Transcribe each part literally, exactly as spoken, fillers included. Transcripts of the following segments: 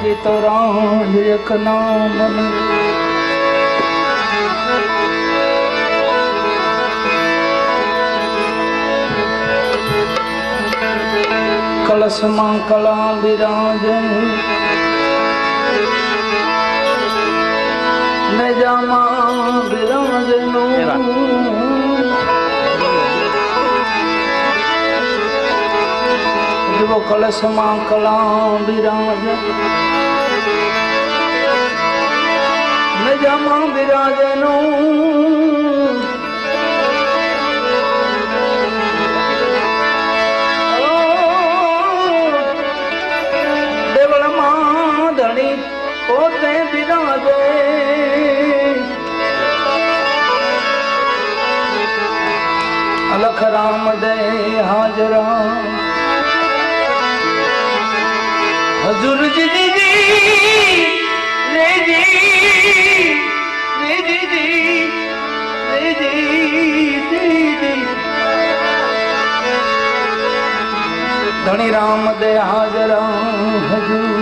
એ તો રામ એક નામ કલશ માં કલા બિરાજે નજામાં બિરાજે નો કલશ માં કલા બિરાજે નજામાં બિરાજે નો પોતે બિરાજે અલખ રામ દે હાજરા હજુર જીજી રે જી રે જીજી રે જી ધણી રામ દે હાજરા હજુર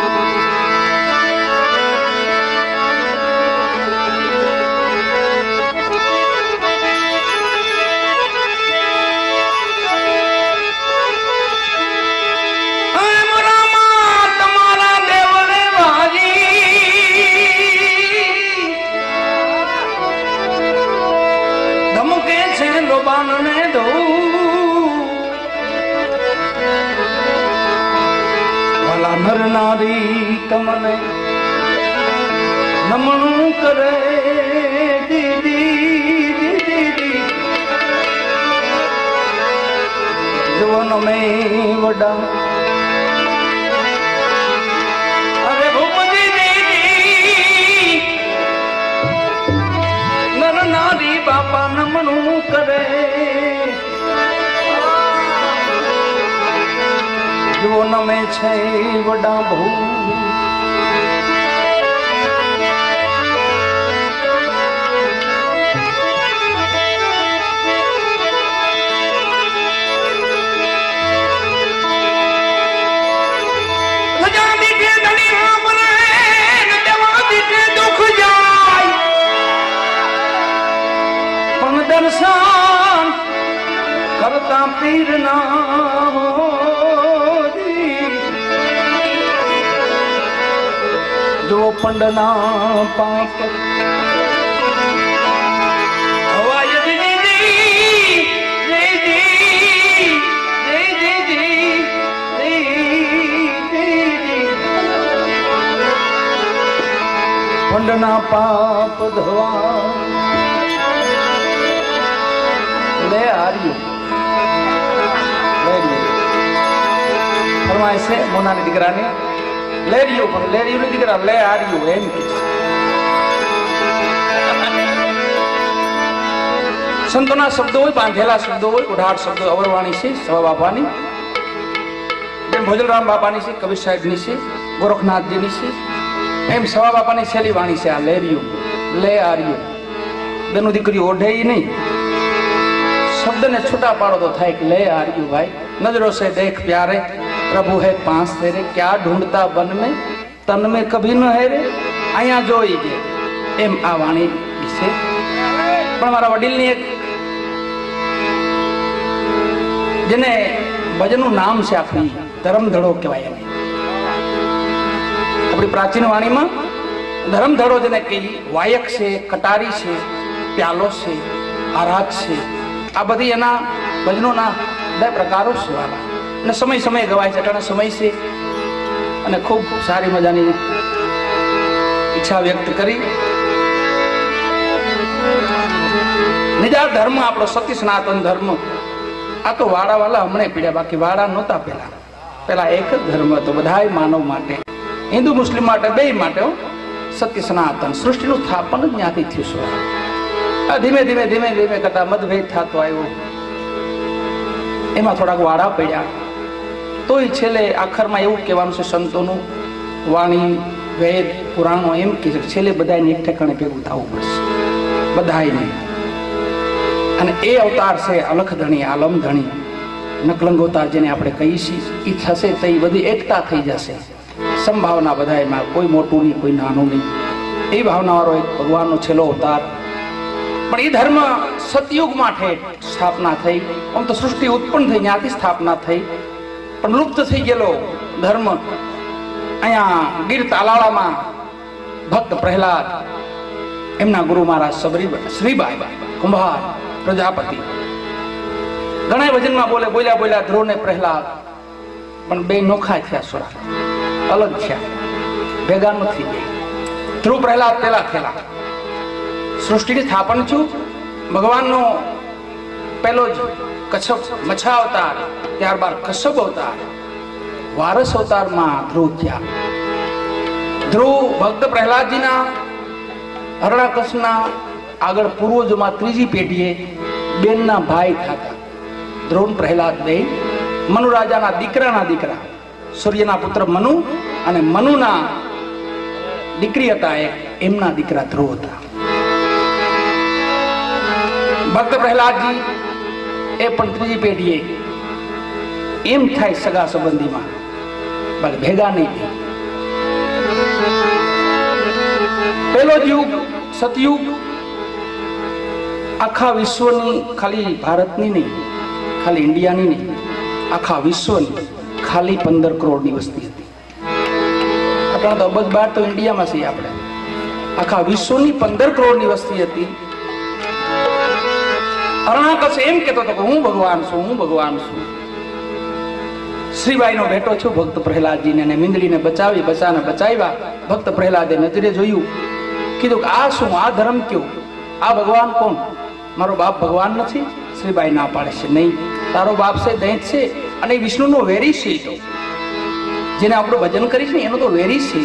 નર નારી તમને નમણું કરે દીદી દીદી જુવન મેં વડા અરે ભૂપતિ દીદી નર નારી બાપા નમણું કરે જો નમે છે વડા બહુ પણ દર્શન કરતા પીર ના જો પંડના પાપ હવાય દીદી રે જી રે જી રે પંડના પાપ ધવા લે આર્યું ફરમાય છે મોનાની દીકરાની લેરિયો પણ લેરિયો ની દીકરા લે આર્યું એમ કે સંતોના શબ્દો હોય બાંધેલા શબ્દો હોય ઉઢાડ શબ્દો અવરવાણી છે સવા બાપાની એમ ભોજલરામ બાપાની છે કવિ સાહેબની છે ગોરખનાથજીની છે એમ સવા બાપાની છેલ્લી વાણી છે આ લેરિયો લે આર્યું બેનું દીકરી ઓઢે નહીં શબ્દને છૂટા પાડો તો થાય કે લે આર્યું ભાઈ નજરો સે દેખ પ્યારે प्रभु है पांच तेरे क्या ढूंढता बन में तन में कभी न है रे अँ जोई गए एम आ वाणी विશે પણ મારા વડીલની એક જેને ભજનનું નામ છે આખી ધર્મધડો કહેવાય એને આપણી પ્રાચીન વાણીમાં ધર્મધડો જેને કહી વાયક છે કટારી છે પ્યાલો છે આરાગ છે આ બધી એના ભજનોના બે પ્રકારો છે વાલા અને સમય સમય ગવાય છે અટાણા સમય છે અને ખૂબ સારી મજાની ઈચ્છા વ્યક્ત કરી નિજા ધર્મ આપણો સતી સનાતન ધર્મ આ તો વાડા વાળા હમણે પીડ્યા બાકી વાડા નહોતા પેલા પેલા એક જ ધર્મ હતો બધાય માનવ માટે હિન્દુ મુસ્લિમ માટે બે માટે સતી સનાતન સૃષ્ટિનું સ્થાપન જ ત્યાંથી થયું છે ધીમે ધીમે ધીમે ધીમે કરતા મતભેદ થતો આવ્યો એમાં થોડાક વાડા પડ્યા તોય છેલ્લે આખરમાં એવું કહેવાનું છે સંતોનું વાણી વેદ પુરાણો એમ કે છેલ્લે બધાને એક ઠેકાણે ભેગું થવું પડશે બધાને અને એ અવતાર છે અલખધણી આલમધણી નકલંગ અવતાર જેને આપણે કહીએ છીએ એ થશે તો એ બધી એકતા થઈ જશે સંભાવના બધાયમાં, કોઈ મોટું નહીં, કોઈ નાનું નહીં, એ ભાવનાવાળો એક ભગવાનનો છેલ્લો અવતાર. પણ એ ધર્મ સતયુગમાં ઠેઠ સ્થાપના થઈ. આમ તો સૃષ્ટિ ઉત્પન્ન થઈ ત્યાંથી સ્થાપના થઈ, પણ લુપ્ત થઈ ગયેલો ધર્મ અહીંયા ગીર તાલાળામાં ભક્ત પ્રહલાદ, એમના ગુરુ મહારાજ શ્રીબાઈ કુંભાર પ્રજાપતિ ઘણા ભજનમાં બોલે, બોલ્યા બોલ્યા ધ્રુવ ને પ્રહલાદ, પણ બે નોખા થયા, સુરા અલગ થયા, ભેગા નથી. ધ્રુવ પ્રહલાદ પેલા થયેલા. સૃષ્ટિની સ્થાપન છું ભગવાનનો પહેલો જ કચ્છપ મચ્છા અવતાર, ત્યારબાદ કશ્યપ અવતાર, વારસ અવતારમાં ધ્રુવ થયા. ધ્રુવ ભક્ત પ્રહલાદજીના હરણાકચ્છના આગળ પૂર્વજોમાં ત્રીજી પેઢીએ બેનના ભાઈ થતા. ધ્રુવ પ્રહલાદ બે મનુ રાજાના દીકરાના દીકરા, સૂર્યના પુત્ર મનુ અને મનુના દીકરી હતા એક, એમના દીકરા ધ્રુવ હતા. ભક્ત પ્રહલાદજી એ પણ ત્રીજી પેઢીએ એમ થાય સગા સંબંધીમાં, બાકી ભેગા નહીં. પેલો યુગ સતયુગ આખા વિશ્વની, ખાલી ભારતની નહીં, ખાલી ઇન્ડિયાની નહીં, આખા વિશ્વની ખાલી પંદર કરોડની વસ્તી હતી. આપણા તો અબજ બાર તો ઇન્ડિયામાં છીએ આપણે. આખા વિશ્વની પંદર કરોડની વસ્તી હતી. હરણાકચ્છ એમ કેતો હતો કે હું ભગવાન છું, હું ભગવાન છું. શ્રીબાઈનો બેટો છું ભક્ત પ્રહલાદજીને, અને મીંદડીને બચાવી બચાને બચાવ્યા. ભક્ત પ્રહલાદે નજરે જોયું, કીધું કે આ શું, આ ધર્મ કયો, આ ભગવાન કોણ? મારો બાપ ભગવાન નથી. શ્રીબાઈ ના પાડે છે, નહીં, તારો બાપ છે દૈત છે, અને વિષ્ણુનો વેરી છે. તો જેને આપણું ભજન કરી છે ને એનો તો વેરી છે.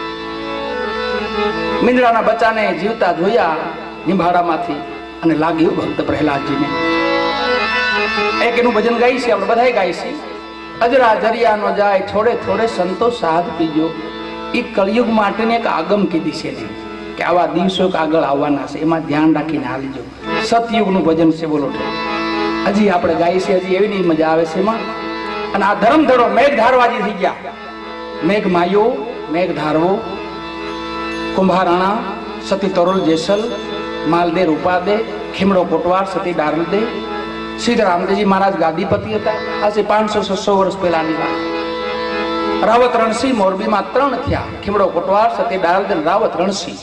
મીંદડાના બચ્ચાને જીવતા જોયા નિભાડામાંથી, અને લાગ્યું ભક્ત પ્રહલાદજીને. એક એનું ભજન ગાય છે, આપણે બધા ગાય છે. અજરા જરિયા નો જાય, થોડે થોડે સંતો સાધ પીજો. એ કળિયુગ માટેની એક આગમ કીધી છે ને, કે આવા દિવસો આગળ આવવાના છે, એમાં ધ્યાન રાખીને હાલીજો. સતયુગનું ભજન છે, બોલો. હજી આપણે ગાય છે, હજી એવી નહીં મજા આવે છે એમાં. અને આ ધર્મ ધડો મેઘ ધારવાજી થઈ ગયા. મેઘ માયો, મેઘ ધારવો, કુંભારાણા, સતી તરોલ જેસલ, માલદે રૂપાદે, ખીમડો કોટવાર, સતી ડારલદે. સિદ્ધ રામદેવજી મહારાજ ગાદીપતિ હતા. આજે પાંચસો છસો વર્ષ પહેલાની વાત. રાવત રણસિંહ મોરબીમાં ત્રણ થયા, ખીમડો કોટવાર, સતી ડારલદે, રાવત રણસિંહ.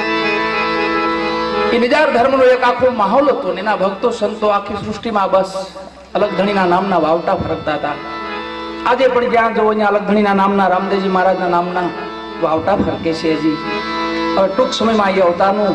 એ નિજાર ધર્મનો એક આખો માહોલ હતો. એના ભક્તો સંતો આખી સૃષ્ટિમાં બસ અલગધણીના નામના વાવટા ફરકતા હતા. આજે પણ જ્યાં જોવો ત્યાં અલગધણીના નામના, રામદેવજી મહારાજના નામના વાવટા ફરકે છે. હજી હવે ટૂંક સમયમાં એ અવતારનું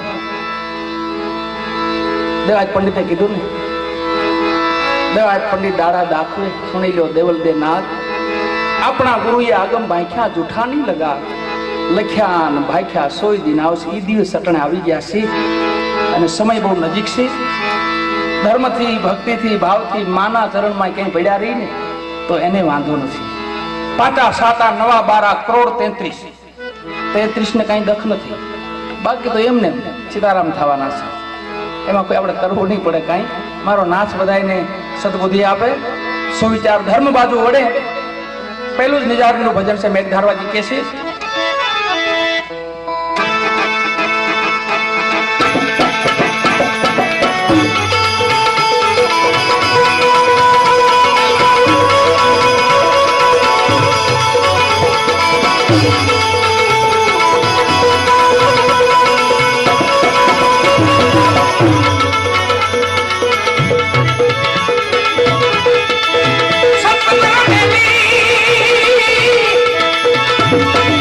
દેવાજ પંડિતે કીધું ને, દેવાજ પંડિત દાડા દાખવે સુણી લો દેવલ દે નાથ. આપણા ગુરુએ આગમ ભાખ્યા જૂઠા નહીં લગા, લખ્યા ને ભાખ્યા સોય દિન આવશે. એ દિવસ અટણે આવી ગયા છે, અને સમય બહુ નજીક છે. ધર્મથી, ભક્તિથી, ભાવથી માના ચરણમાં ક્યાંય પડ્યા રહી ને તો એને વાંધો નથી. પાટા સાતા નવા બારા કરોડ તેત્રીસ તેત્રીસ ને કઈ દખ નથી. બાકી તો એમને સીતારામ થવાના છે, એમાં કોઈ આપણે કરવું નહીં પડે કાંઈ. મારો નાચ બધાને સદબુદ્ધિ આપે, સુવિચાર ધર્મ બાજુ વડે. પહેલું જ નિજારનું ભજન છે, મેઘ ધારવાજી કે છે. Thank you.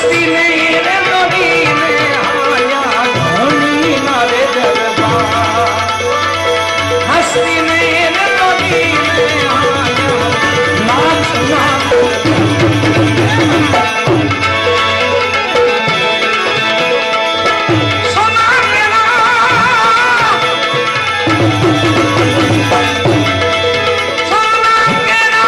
हस्ती ने रे नदी ने आया धनी नारे दरबार हस्ती ने रे नदी ने आया नाच नाच सोना मेरा सोना मेरा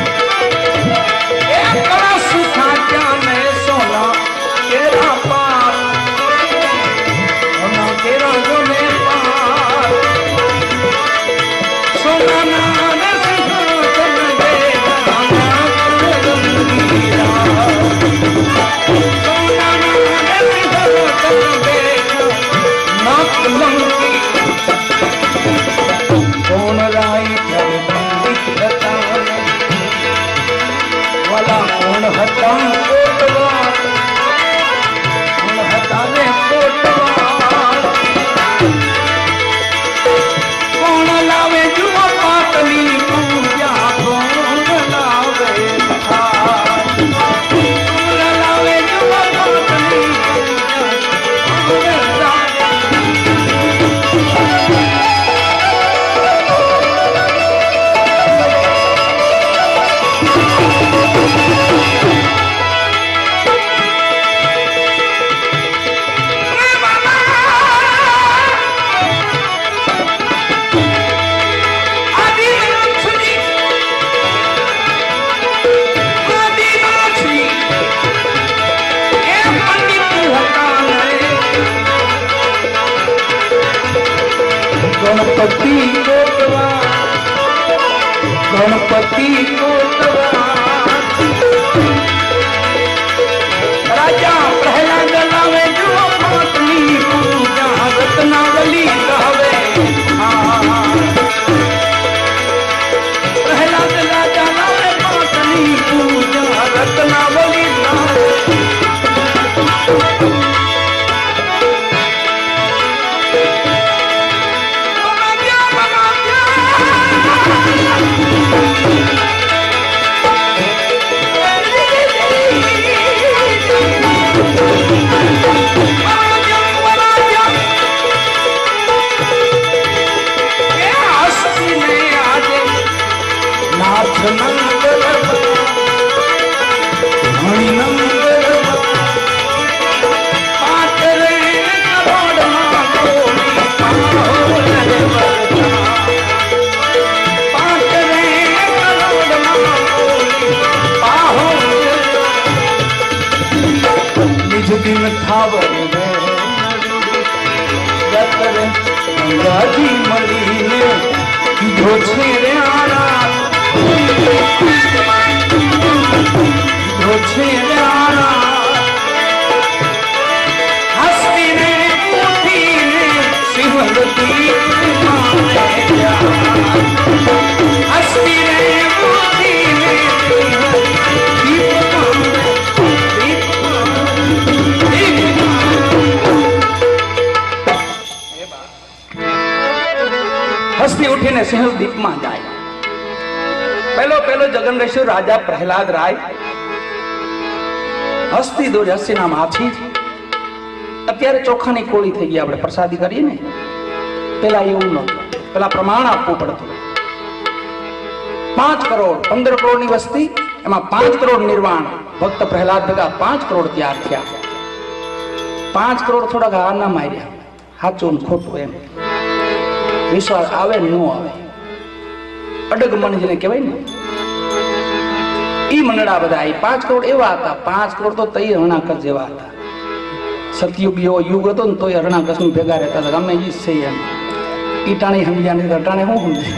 एक कड़ा सुखा क्या मैं सोना तेरा पार सोना तेरा जो मैं पार सोना नाना सिखा चल दे नाना गंगीरा सोना नाना सिखा चल दे नाक लंकी कौन राई जब पंडित था वाला कौन हता कोटवा कौन हता रे कोटवा कौन लावे जुआ पातली पूजा कौन लावे थार कौन लावे जुआ पातली पूजा कौन लावे गणपति कोटवा गणपति कोटवा राजा प्रहलाद लावे जो पातली पूजा रत्नावली कहवे प्रहलाद राजा लावे पातली पूजा रत्नावली कहवे दिन थावर गंगाजी मली ने कीधो छे रे आरा कीधो छे रे आरा हस्ती ने पूठी ने सिंहवती माने जा हस्ती ने पूठी ने हस्ती उठीने सिंहदीप में जाए पहलो पहलो जगन रेश्वर राजा प्रहलाद राय हस्ती दो हस्ती नाम हाथी अत्यारे चोखा ની કોળી થઈ ગઈ આપણે પ્રસાદી કરીએ ને પેલા એવું નહોતું પેલા પ્રમાણ આપવું પડતું પાંચ કરોડ પંદર કરોડ ની વસ્તી એમાં પાંચ કરોડ નિર્વાણ ભક્ત પ્રહલાદ ભેગા પાંચ કરોડ તૈયાર થયા પાંચ કરોડ થોડા હાર ના માર્યા સાચું ખોટું એમ विश्वास आवे न आवे अडग मन जेने कहेवाय ने ई मंडळा बधा पांच करोड़ एवा हता पांच करोड़ तो तई हरणाकस जेवा हता सतयुग एवो युग हतो ने तोय हरणाकस में भेगा रहता था गमे ई छे एम ई टाणे समज्या ने टाणे હું સમજે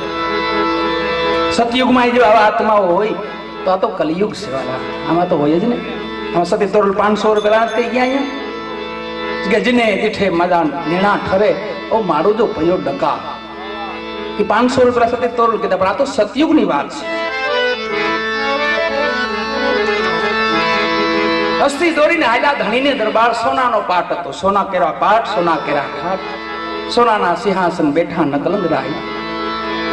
सतयुग में जो आवा आत्माओ होय तो आ तो कलियुग छे वाला आमा तो होय ज ने आमा सती तोरल पांच सौ रुपया कई गया के जिने दिठे मजा नीणा ठरे ओ मारो जो पयो डका कि पांच सौ रुपया सती तोरल कीधा पण आ तो सतयुग नी बात छे हस्ती दौड़ीने आया धणी ने दरबार सोना नो पाट हतो सोना केरा पाट सोना केरा खाट सोना ना सिंहासन बैठा नकलंग राय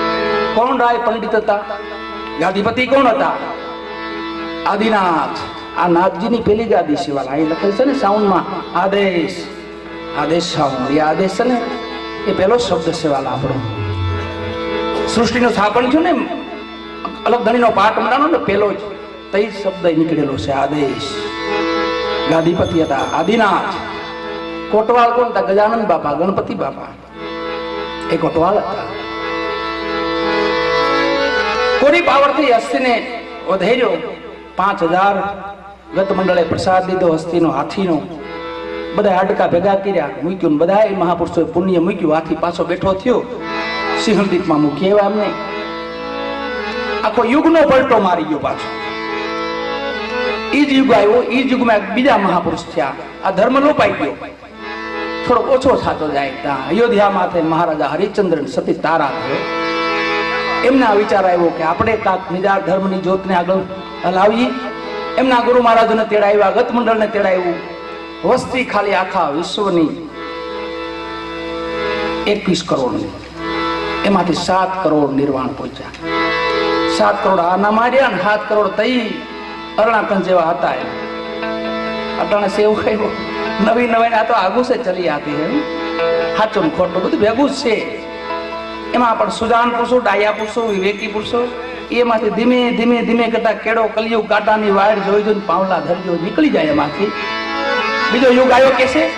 कौन राय पंडित था गादीपति कौन था आदिनाथ આ નાથજીની પેલી ગાદી શિવાલા અહીં લખેલ છે ને સાઉન્ડ માં આદેશ આદેશ સાઉન્ડ એ આદેશ છે ને એ પેલો શબ્દ શિવાલા આપણો સૃષ્ટિનું સ્થાપન થયું ને અલગ ધણીનો પાઠ મળાનો ને પેલો જ તઈ શબ્દ નીકળેલો છે આદેશ ગાદીપતિ હતા આદિનાથ કોટવાલ કોણ હતા ગજાનંદ બાપા ગણપતિ બાપા એ કોટવાલ હતા કોની પાવરથી હસ્તીને વધેર્યો પાંચ હજાર ગત મંડળે પ્રસાદ દીધો હસ્તીનો હાથીનો બધા હાડકા ભેગા કર્યા મૂક્યું બધા મહાપુરુષોએ પુણ્ય મૂક્યું હાથી પાછો બેઠો થયો સિંહદીપમાં મૂકી એવા અમને આખો યુગનો પલટો મારી ગયો પાછો ઈ જ યુગ આવ્યો ઈ જ યુગમાં બીજા મહાપુરુષ થયા આ ધર્મ લોપાઈ ગયો થોડો ઓછો થતો જાય ત્યાં અયોધ્યા માથે મહારાજા હરિશ્ચંદ્ર સતી તારા થયો એમના વિચાર આવ્યો કે આપણે કાંક નિજા ધર્મની જ્યોતને આગળ હલાવીએ એમના ગુરુ મહારાજોને તેડાવ્યા ગત મંડળને તેડાવ્યું વસ્તી ખાલી આખા વિશ્વની એકવીસ કરોડ એમાંથી સાત કરોડ નિર્વાણ પહોંચ્યા સાત કરોડ આના માર્યા ને સાત કરોડ તઈ અરણાકંજ જેવા હતા એમ અટાણે સેવ ખાયો નવી નવી આ તો આગુ છે ચલી આતી હે સાચું ખોટું બધું ભેગું જ છે એમાં પણ સુજાન પુરુષો ડાયા પુરુષો વિવેકી પુરુષો એમાંથી ધીમે ધીમે ધીમે કરતા કેળો કલિયુગ કાંટાની વાયર જોઈ જોઈને પાવલા ધરજો નીકળી જાય એમાંથી બીજો યુગ આવ્યો કે છે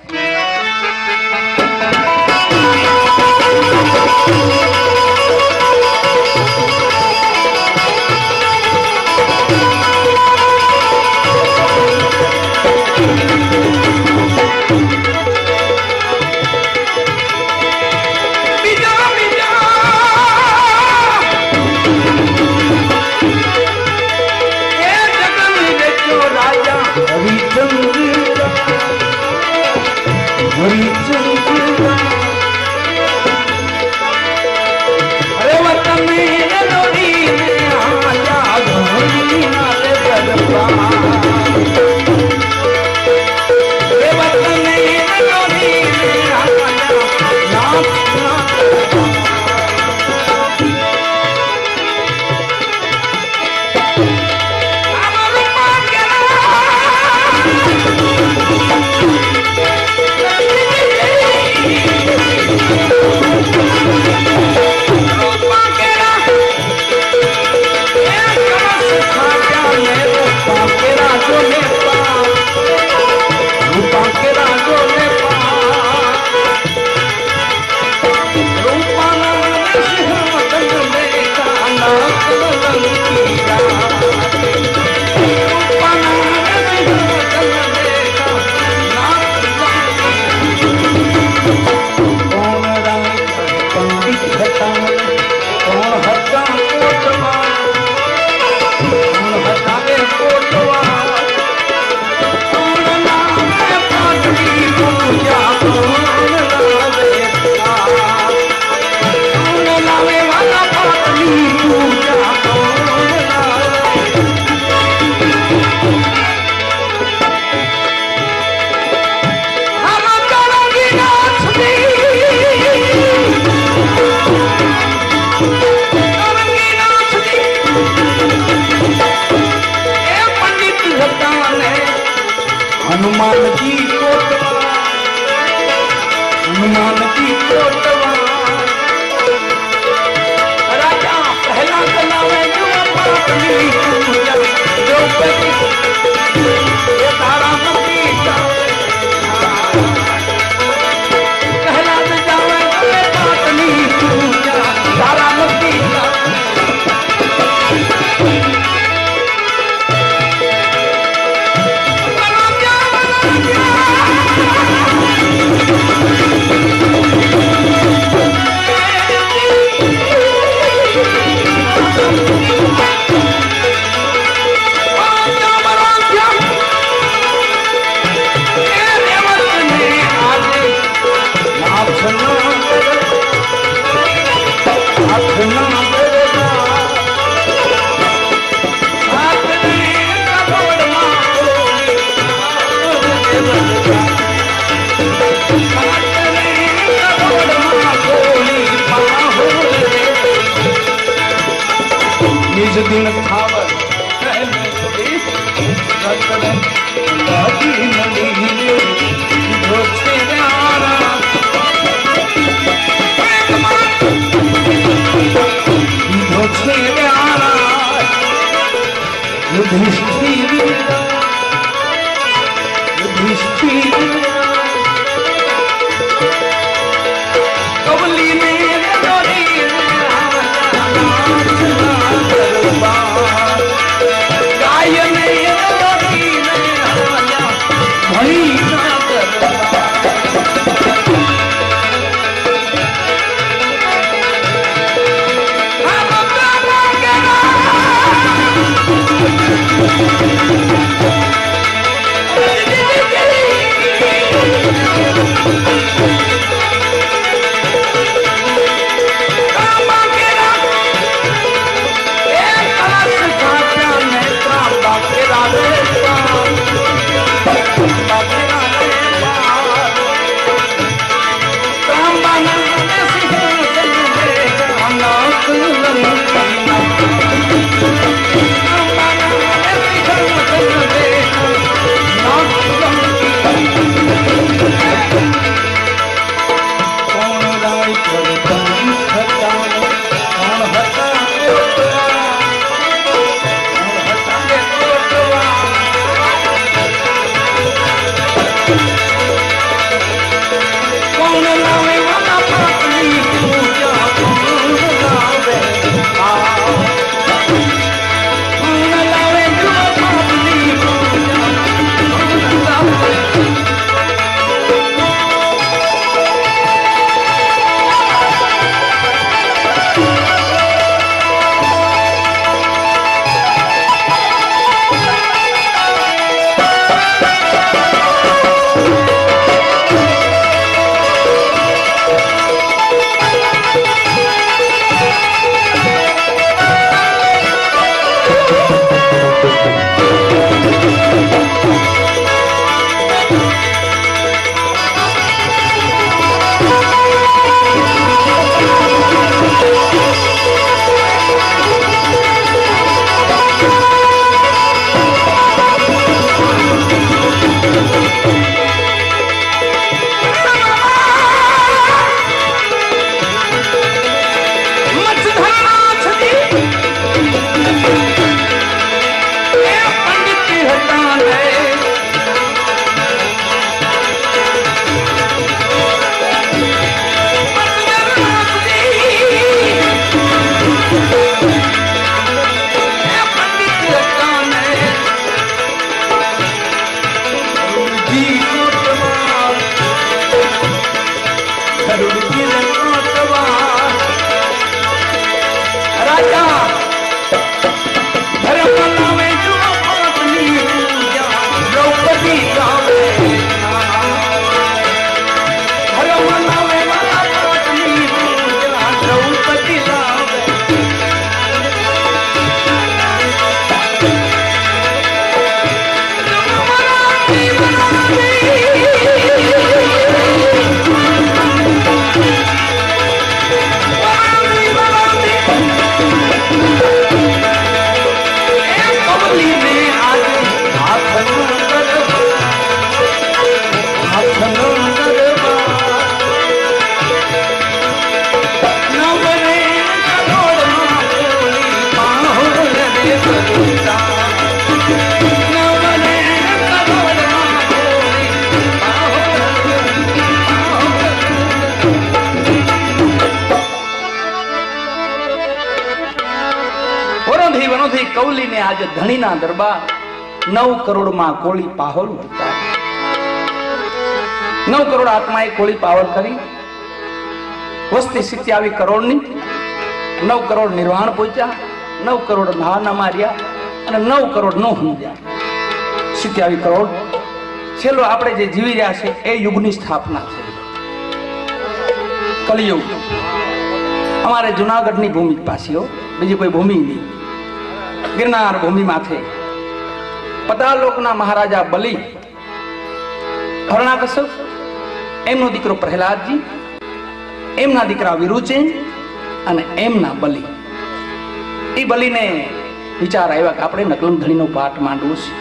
हनुमान जी कोटवा हनुमान जी कोटवा राजा पहला कलावे जो पापनी पूजा जो पति ये तारा मती पहला जावे जो पापनी पूजा तारा मती दिन खावर કૌલી ને આજે ધણીના દરબાર નવ કરોડ માં કોળી પાહોલ નવ કરોડ આત્માએ કોળી પાવર કરી વસ્તી સિત્યાવી કરોડ ની નવ કરોડ નિર્વાણ પહોંચ્યા નવ કરોડ નાના માર્યા અને નવ કરોડ નો સમજ્યા સિત્યાવી કરોડ છેલ્લો આપણે જે જીવી રહ્યા છે એ યુગની સ્થાપના છે કલિયુગ અમારે જુનાગઢની ભૂમિ પાસીઓ બીજી કોઈ ભૂમિ નહીં गिरनार भूमि माथे पतालोकना महाराजा बलि हरणाकश्यप एमनो दीकरो प्रहलादजी एमना दीकरा विरुचेन અને એમના બલિ એ બલિને વિચાર આવ્યા કે આપણે નકલમ ધણીનો પાઠ માંડવો છે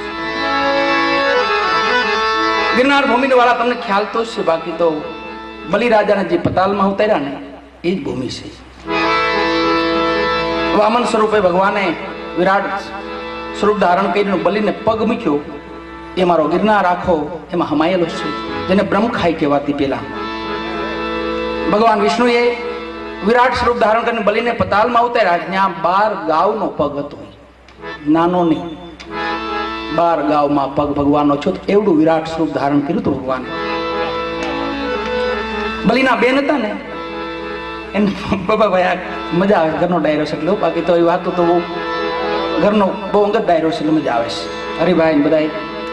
ગિરનાર ભૂમિ વાળા તમને ખ્યાલ તો છે બાકી તો બલિ રાજાને જે પતાલમાં ઉતાર્યા ને એ જ ભૂમિ છે વામન સ્વરૂપે ભગવાને વિરાટ સ્વરૂપ ધારણ કરીને બલીને પગ મૂક્યો, એ મારો ગિરનાર આખો એમાં હમાયેલો છે, જેને બ્રહ્મખાઈ કહેવાતી પેલા ભગવાન વિષ્ણુએ વિરાટ સ્વરૂપ ધારણ કરીને બલીને પતાલમાં ઉતાર્યા. ત્યાં બાર ગાવનો પગ હતો, નાનો નહીં, બાર ગાવમાં પગ ભગવાનનો છો. એવડું વિરાટ સ્વરૂપ ધારણ કર્યું હતું ભગવાન. બલીના બેન હતા ને એને બાબા ભાઈ આ મજા આવે, ઘરનો ડાયરો છે એટલે, બાકી તો એ વાતો તો બહુ ઘરનો બહુ અંગત ડાયરો છે એટલે મજા આવે છે. હરિભાઈ બધા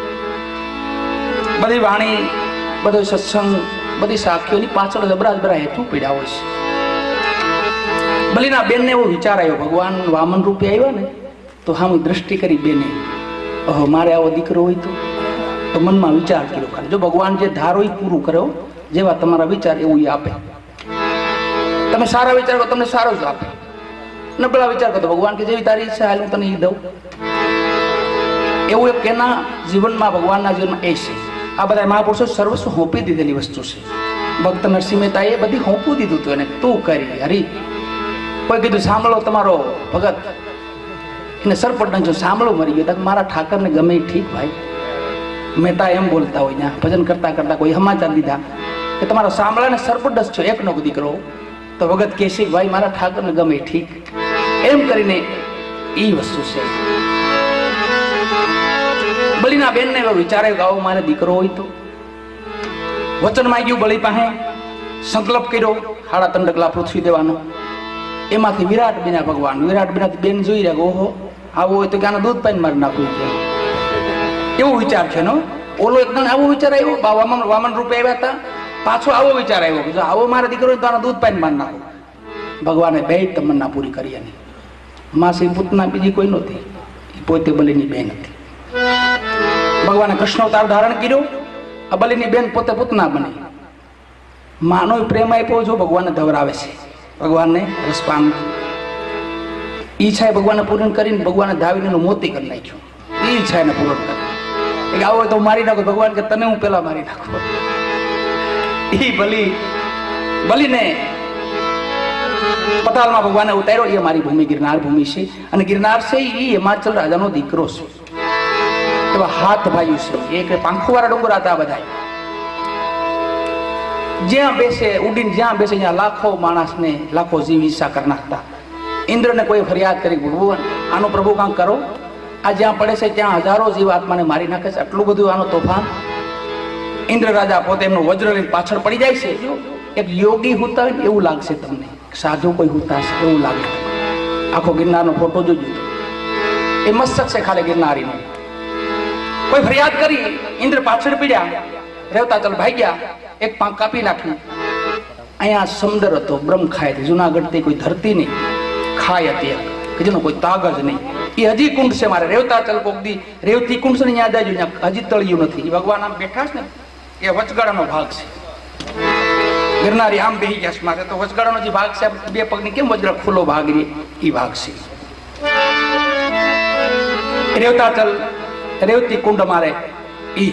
બધી વાણી, બધો સત્સંગ, બધી સાખીઓની પાછળ જબરા જબરા હેતુ પીડ્યા હોય છે. બલીના બેનને એવો વિચાર આવ્યો, ભગવાન વામન રૂપે આવ્યા ને તો હા હું દ્રષ્ટિ કરી બેને, ઓહો મારે આવો દીકરો હોય તો તો મનમાં વિચાર કર્યો ખાલી. જો ભગવાન જે ધારો એ પૂરું કર્યો, જેવા તમારા વિચાર એવું એ આપે. તમે સારા વિચાર કરો તમને સારો જ આપે, નબળા વિચાર કરો તો ભગવાન કે જેવી તારી ઈચ્છા હાલ હું તને એ દઉં. એવું એક એના જીવનમાં, ભગવાનના જીવનમાં એ છે. આ બધા મહાપુરુષો સર્વસ્વ હોંપી દીધેલી વસ્તુ છે. ભક્ત નરસિંહ મહેતા એ બધી હોંપું દીધું હતું એને, તું કરી હરી. કોઈ કીધું સાંભળો તમારો ભગત એને સરપટ જો સાંભળો મરી ગયો, મારા ઠાકરને ગમે ઠીક ભાઈ. મહેતા એમ બોલતા હોય ત્યાં ભજન કરતા કરતા કોઈ સમાચાર દીધા કે તમારો સાંભળા ને સરપટ જ છો, એકનો દીકરો. તો ભગત કહેશે ભાઈ મારા ઠાકરને ગમે ઠીક. એમ કરીને એ વસ્તુ છે. બલીના બેન ને વિચારે ગાવો મારે દીકરો હોય તો. વચન માંગ્યું બલી પાસે, સંકલ્પ કર્યો હાડા ત્રણ ડગલા પૃથ્વી દેવાનો. એમાંથી વિરાટ બન્યા ભગવાન. વિરાટ બન્યા બેન જોઈ રહ્યા, ઓહો આવો હોય તો ક્યાં દૂધ પાણી મારી નાખવું છે, એવો વિચાર છે નો. ઓલો એકદમ આવો વિચાર આવ્યો, વામન વામન રૂપે આવ્યા હતા, પાછો આવો વિચાર આવ્યો કે જો આવો મારા દીકરો હોય તો આનો દૂધ પાણી મારી નાખો. ભગવાને બે તમન્ના પૂરી કરી. એની માસી પૂતના બીજી કોઈ નહોતી, પોતે બલીની બેન હતી. ભગવાને કૃષ્ણ અવતાર ધારણ કર્યો, આ બલીની બેન પોતે પૂતના બની. માનો પ્રેમ આપ્યો, જો ભગવાનને ધવરાવે છે, ભગવાનને રસપાન ઈચ્છા ભગવાનને પૂર્ણ કરીને ભગવાને ધાવીને મોતી કરી નાખ્યું. એ ઈચ્છા એને પૂર્ણ કરી, આવો તો મારી નાખો. ભગવાન કે તને હું પેલા મારી નાખો. એ બલી બલીને પતાલમાં ભગવાને ઉતાર્યો. એ મારી ભૂમિ ગિરનાર ભૂમિ છે, અને ગિરનાર છે એ હિમાચલ રાજાનો દીકરો છે. એવા હાથ ભાઈ છે, એક પાંખો વાળા ડુંગર હતા બધા. જ્યાં બેસે ઉડીને જ્યાં બેસે ત્યાં લાખો માણસને લાખો જીવ ઈચ્છા કરી નાખતા. ઇન્દ્રને કોઈ ફરિયાદ કરી, ભગવાન આનો પ્રભુ કાંક કરો, આ જ્યાં પડે છે ત્યાં હજારો જીવ આત્માને મારી નાખે છે, આટલું બધું આનો તોફાન. ઇન્દ્ર રાજા પોતે એમનું વજ્ર લઈને પાછળ પડી જાય છે. એક યોગી હોતા હોય ને એવું લાગશે તમને, સાધુ કોઈ હોતા છે એવું લાગે. આખો ગિરનારનો ફોટો જોજો, એ મસ્તક છે ખાલી ગિરનારીનો. કોઈ ફરિયાદ કરી, ઇન્દ્ર પાછળ પીડ્યા, રેવતા ચાલ ભાઈ ગયા, એક પાંખ કાપી નાખી. અહીંયા સમુદ્ર હતો, બ્રહ્મખાઈ હતી, જુનાગઢ થી કોઈ ધરતી નહીં, ખાઈ હતી કે જેનો કોઈ તાગ જ નહીં. એ હજી કુંડ છે મારે રેવતા ચાલ કોક દી રેવતી કુંડ છે ને યાદ આવજો, હજી તળિયું નથી. એ ભગવાન આમ બેઠા છે ને એ વચગાળાનો ભાગ છે. ગિરનારી આમ બેહી ગયા છે મારે તો વચગાળાનો જે ભાગ છે, બે પગની કેમ વજ્ર ખુલ્લો ભાગ રે એ ભાગ છે. રેવતા ચાલ રેવતી કુંડ મારે ઈ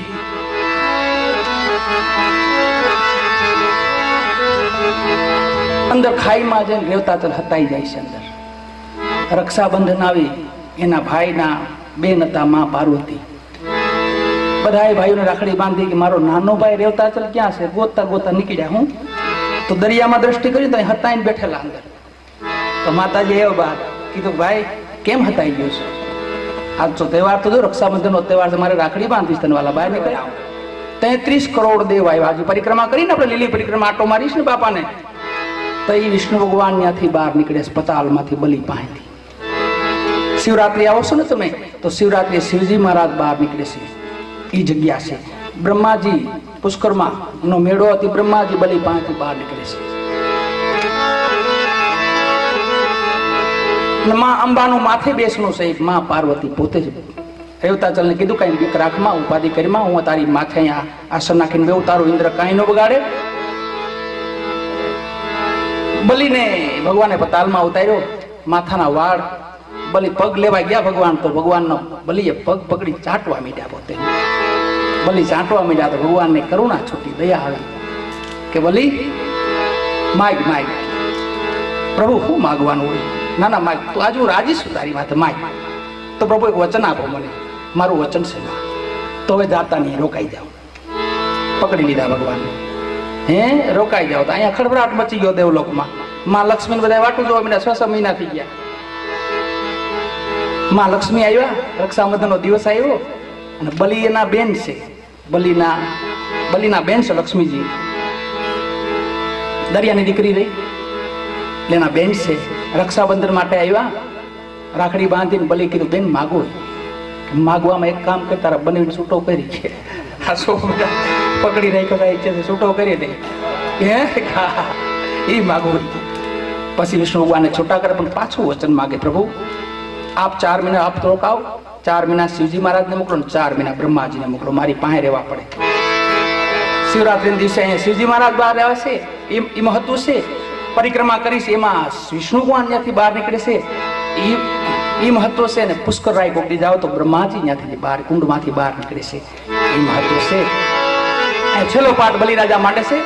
અંદર ખાઈમાં જઈને રેવતા ચાલ હતાઈ જાય છે. અંદર રક્ષાબંધન આવી, એના ભાઈના બેન હતા મા પાર્વતી. બધા ભાઈઓને રાખડી બાંધી કે મારો નાનો ભાઈ રેવતા ચાલ ક્યાં છે, ગોતતા ગોતતા નીકળ્યા. હું તો દરિયામાં દ્રષ્ટિ કરી તો હતાઈને બેઠેલા અંદર. તો માતાજી એવો બાદ કીધું ભાઈ કેમ હતાઈ ગયો છે? આજ તો તહેવાર તો જો રક્ષાબંધનનો તહેવાર છે, મારે રાખડી બાંધીશ તને વાલા બહાર નીકળ્યા. તેત્રીસ કરોડ દેવ આવ્યા. આજે પરિક્રમા કરીને આપણે લીલી પરિક્રમા આટો મારીશ ને બાપાને, તો એ વિષ્ણુ ભગવાન ત્યાંથી બહાર નીકળે છે પતાલમાંથી, બલી પાસેથી. શિવરાત્રી આવો છો ને તમે, તો શિવરાત્રી શિવજી મહારાજ બહાર નીકળે છે. એ જગ્યા છે બ્રહ્માજી પુષ્કરમાં નો મેળો હતી, બ્રહ્માજી બલી પાસેથી બહાર નીકળે છે. માં અંબાનું માથે બેસનું છે, માં પાર્વતી પોતે જ રેવતા ચાલ ને કીધું કઈ બીક રાખમાં, ઉપાધિ કરીમાં, હું તારી માથે અહીંયા આસન નાખીને બેવું, તારું ઇન્દ્ર કાંઈ ન બગાડે. બલીને ભગવાને પતાલમાં ઉતાર્યો, માથાના વાળ. બલી પગ લેવા ગયા ભગવાન, તો ભગવાનનો બલીએ પગ પકડી ચાટવા મીડ્યા. પોતે બલી ચાટવા મીડ્યા તો ભગવાનને કરુણા છૂટી, દયા આવી કે બલી માગ માગ, પ્રભુ શું માગવાનું હોય? ના ના માગ, તું આજે હું રાજી છું તારી માથે, માગ. તો પ્રભુ એક વચન આપો મને, મારું વચન છે તો હવે જાતા નહીં, રોકાઈ જાઓ. પકડી લીધા ભગવાન. હે રોકાઈ જાઓ. તો અહીંયા ખળભળાટ મચી ગયો દેવલોકમાં. માં લક્ષ્મી બધા વાટું જોવા મને છ છ મહિના થઈ ગયા. માં લક્ષ્મી આવ્યા, રક્ષાબંધન નો દિવસ આવ્યો અને બલિ એના બેન છે, બલિના બલિના બેન છે લક્ષ્મીજી, દરિયાની દીકરી રહી એટલે એના બેન છે. રક્ષાબંધન માટે આવ્યા, રાખડી બાંધીને બલિ કીધું બેન માગો. માગવામાં એક કામ કર, તારા બની છૂટો કરી છે. આ સો પકડી રાખ્યો ઈચ્છે છે, છૂટો કરી દે એ માગવું. પછી વિષ્ણુ ભગવાનને છૂટા કરે પણ પાછું વચન માગે, પ્રભુ આપ ચાર મહિના આપ તો રોકાવ, ચાર મહિના શિવજી મહારાજને મોકલો ને ચાર મહિના બ્રહ્માજીને મોકલો, મારી પાસે રહેવા પડે. શિવરાત્રી દિવસે અહીંયા શિવજી મહારાજ બહાર આવે છે, એ મહત્વ છે. પરિક્રમા કરીશ એમાં વિષ્ણુ ભગવાન ત્યાંથી બહાર નીકળે છે, એ મહત્વ છે. અને પુષ્કર રાય ગોપડી જાઓ તો બ્રહ્માજી ત્યાંથી બહાર કુંડમાંથી બહાર નીકળે છે, એ મહત્વ છે. છેલ્લો પાઠ બલિરાજા માંડે છે.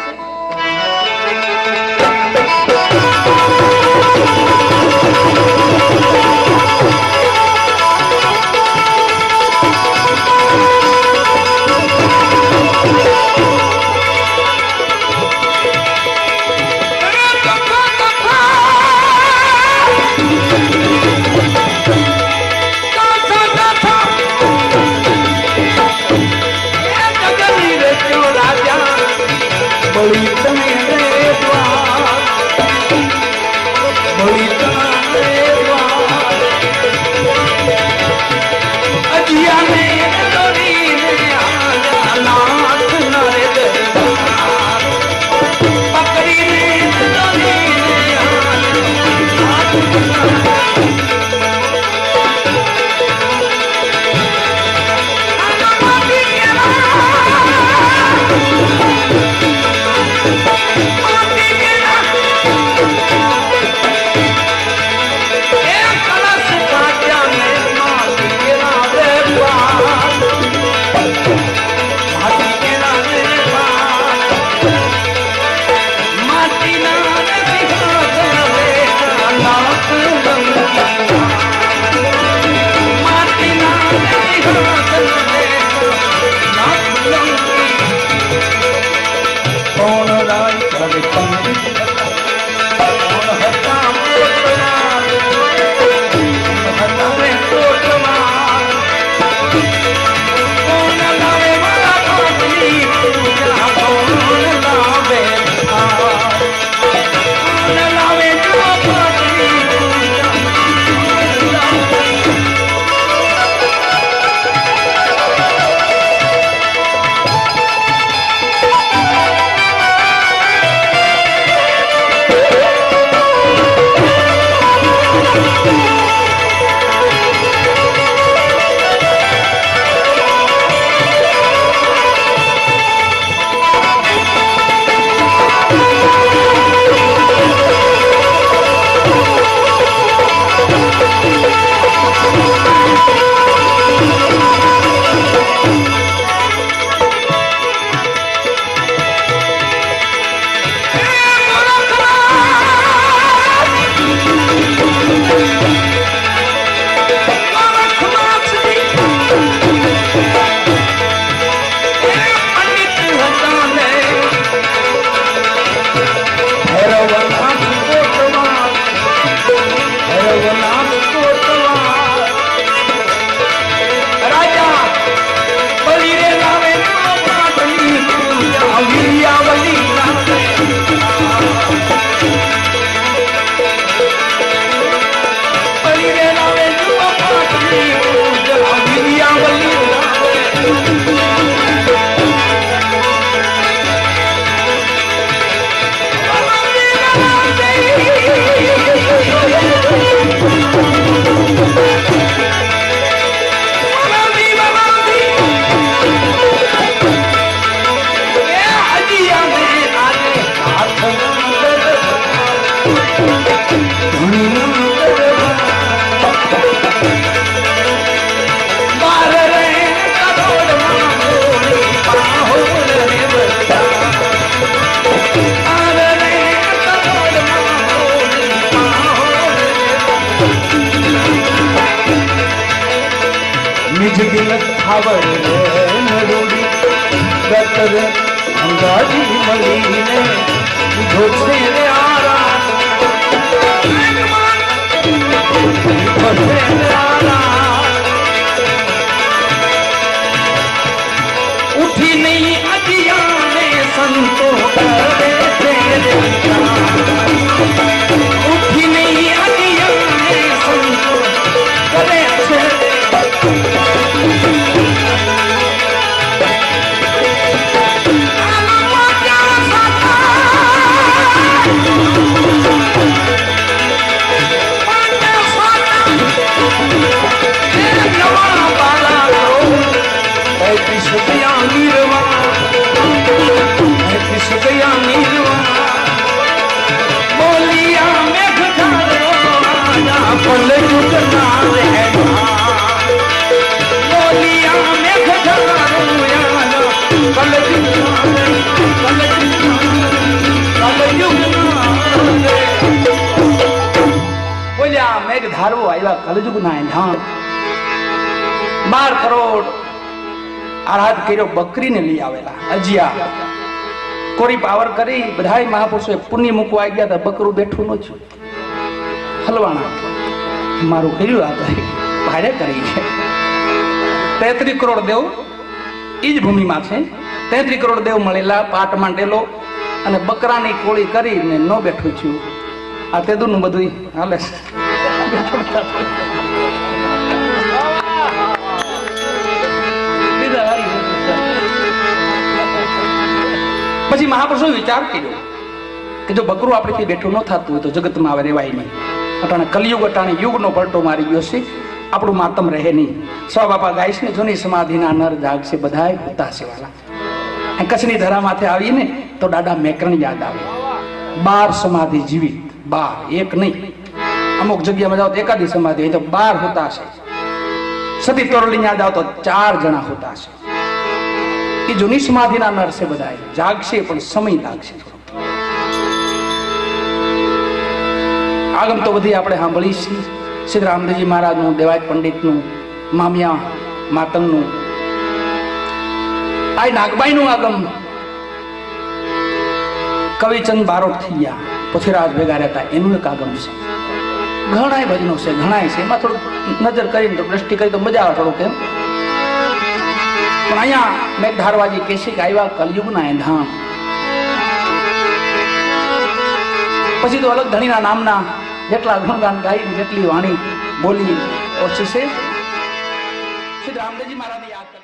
ખાવડ નરૂડી ગતર અંગાજી મળીને લીધો છે રે આરા ઉઠી નહીં અજિયાને સંતો કરે છે ઉઠી નહીં અજિયાને સંતો કરે છે બોલિયા મેઘ ધારો પલ યુગ ના બોલિયા મેઘ ધારો પલ યુગ બોલ્યા મેઘ ધારો આવ્યા કલયુગ ના ધામ બાર કરોડ આરાધ કર્યો બકરીને લઈ આવેલા અજિયા કોરી પાવર કરી બધાય મહાપુરુષોએ પુણ્ય મૂકવા ગયા હતા બકરું બેઠું ન છું હલવાણા મારું કર્યું આ ભાડે કરી છે તેત્રીસ કરોડ દેવ ઈ જ ભૂમિમાં છે તેત્રીસ કરોડ દેવ મળેલા પાટ માંડેલો અને બકરાની કોળી કરીને ન બેઠું છું આ તેદુનું બધું હાલે પછી મહાપુરુષોએ વિચાર કર્યો કે જો બકરું આપણેથી બેઠું ન થતું હોય તો જગતમાં આવે રેવાય નહીં અટાણે કલિયુગ અટાણે યુગનો પલટો મારી ગયો છે આપણું માતમ રહે નહીં સ્વ બાપા ગાઈશ ને જૂની સમાધિના નર જાગશે બધાય હોતા છે વાલા કચ્છની ધરામાંથી આવીને તો દાદા મેકરણ યાદ આવે બાર સમાધિ જીવિત બાર એક નહીં અમુક જગ્યામાં જાઓ તો એકાદી સમાધિ હોય તો બાર હોતા છે સતી તોરલી યાદ આવો તો ચાર જણા હોતા છે એ જૂની સમાધિના નર છે બધા જાગશે પણ સમય લાગશે આગમ તો બધી આપણે સાંભળી છીએ શ્રી રામદેવજી મહારાજનું દેવાય પંડિતનું મામિયા માતંગનું આ નાગબાઈનું આગમ કવિચંદ બારોટ થઈ ગયા પૃથ્વીરાજ ભેગા રહેતા એનું એક આગમ છે ઘણા ભજનો છે ઘણા છે એમાં થોડું નજર કરીને તો દ્રષ્ટિ કરી તો મજા આવે થોડું કેમ પણ અહીંયા મેં ધારવાજી કેશી આવ્યા કલયુગના એ ધામ પછી તો અલગ ધણીના નામના જેટલા ગુણગાન ગાઈ જેટલી વાણી બોલી ઓછી છે શ્રી રામદેવજી મહારાજ યાદ